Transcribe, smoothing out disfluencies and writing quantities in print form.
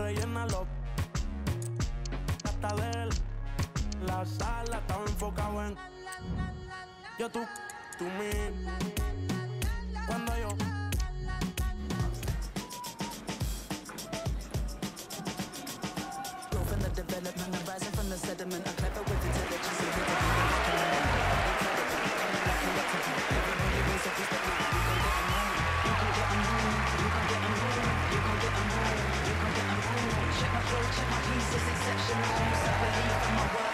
rellena los hasta de él. La sala estaba enfocado en yo, tú mí. Cuando yo growth and the development, I'm rising from the sediment. I'm clever with intelligence and everybody raise up, respect me. You can get them home. You can get them home. You can get them home. You can get them home. You can get them home. Check my flow, check my pieces, exceptional. So believe in my work.